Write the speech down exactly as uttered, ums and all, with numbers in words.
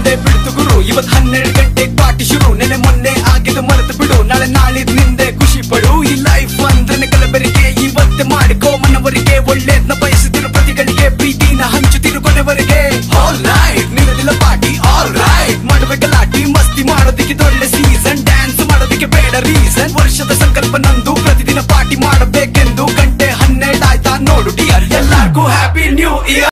ಬಂದೆ ಬಿಡ್ತು ಗುರು ಇವತ್ ಹನ್ನೆರಡು ಗಂಟೆ ಪಾರ್ಟಿ ಶುರು ನೆನೆ ಮೊನ್ನೆ ಆಗಿದ್ದು ಮರೆತು ಬಿಡು ನಾಳೆ ನಾಳಿದ್ ನಿಂದೆ ಖುಷಿ ಪಡು ಈ ಲೈಫ್ ಅಂದ್ರೆ ಕಲಬೆರಿಗೆ ಇವತ್ತೇ ಮಾಡಿಕೋ ಮನವರಿಗೆ ಒಳ್ಳೇದ್ನ ಬಯಸುತ್ತಿರು ಪ್ರತಿಗಳಿಗೆ ಪ್ರೀತಿನ ಹಂಚುತ್ತಿರು ಕೊನೆವರೆಗೆ ಆಲ್ ನೈಟ್ ನಿಲ್ಲದಿಲ್ಲ ಪಾರ್ಟಿ ಆಲ್ ರೈಟ್ ಮಾಡುವೆ ಗಲಾಟಿ ಮಸ್ತಿ ಮಾಡೋದಕ್ಕೆ ಒಳ್ಳೆ ಸೀಸನ್ ಡ್ಯಾನ್ಸ್ ಮಾಡೋದಕ್ಕೆ ಬೇಡ ರೀಸನ್ ವರ್ಷದ ಸಂಕಲ್ಪ ನಂದು ಪ್ರತಿದಿನ ಪಾರ್ಟಿ ಮಾಡಬೇಕೆಂದು ಗಂಟೆ ಹನ್ನೆರಡು ಆಯ್ತಾ ನೋಡು ಡಿಯರ್ ಎಲ್ಲರಿಗೂ ಹ್ಯಾಪಿ ನ್ಯೂ ಇಯರ್